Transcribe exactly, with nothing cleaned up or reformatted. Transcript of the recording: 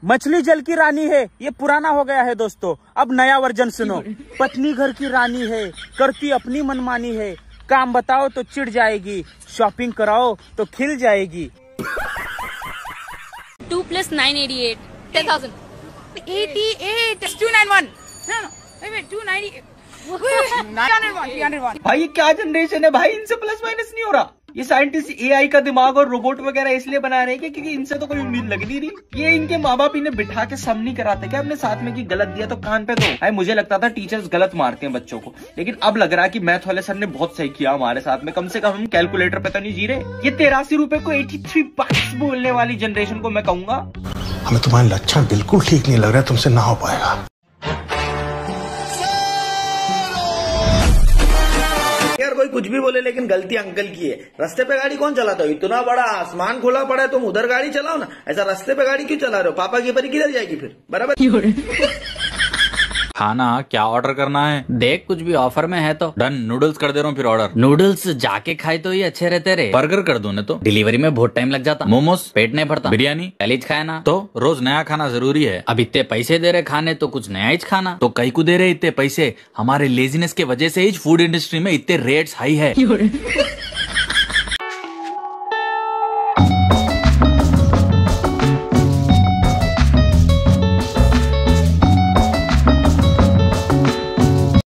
मछली जल की रानी है, ये पुराना हो गया है दोस्तों, अब नया वर्जन सुनो। पत्नी घर की रानी है, करती अपनी मनमानी है, काम बताओ तो चिढ़ जाएगी, शॉपिंग कराओ तो खिल जाएगी। Two plus nine eighty eight ten thousand eighty eight two nine one no no wait two ninety eight भाई ये क्या जनरेशन है भाई, इनसे प्लस माइनस नहीं हो रहा। ये साइंटिस्ट एआई का दिमाग और रोबोट वगैरह इसलिए बना रहे हैं क्योंकि इनसे तो कोई उम्मीद लग नहीं रही। ये इनके माँ बाप इन्हें बिठा के सम नहीं कराते क्या अपने साथ में कि गलत दिया तो कान पे दो। भाई मुझे लगता था टीचर्स गलत मारते हैं बच्चों को, लेकिन अब लग रहा है कि मैथ वाले सर ने बहुत सही किया हमारे साथ में। कम से कम हम कैलकुलेटर पे तो नहीं जी रहे। ये तिरासी रुपए को एटी थ्री बक्स बोलने वाली जनरेशन को मैं कहूंगा, हमें तुम्हारे लक्षण बिल्कुल ठीक नहीं लग रहा है, तुमसे ना हो पाएगा। यार कोई कुछ भी बोले लेकिन गलती अंकल की है। रास्ते पे गाड़ी कौन चलाता है? इतना बड़ा आसमान खुला पड़ा है, तुम उधर गाड़ी चलाओ ना, ऐसा रास्ते पे गाड़ी क्यों चला रहे हो? पापा की परी किधर जाएगी फिर? बराबर। खाना क्या ऑर्डर करना है? देख कुछ भी ऑफर में है तो डन, नूडल्स कर दे रहा हूँ फिर ऑर्डर। नूडल्स जाके खाए तो ये अच्छे रहते रे। बर्गर कर दूं ने तो डिलीवरी में बहुत टाइम लग जाता। मोमोज पेट नहीं भरता। बिरयानी कलीज खाए ना, तो रोज नया खाना जरूरी है। अब इतने पैसे दे रहे खाने तो कुछ नया ही खाना। तो कई को दे रहे इतने पैसे, हमारे लेजीनेस के वजह से ही फूड इंडस्ट्री में इतने रेट्स हाई है।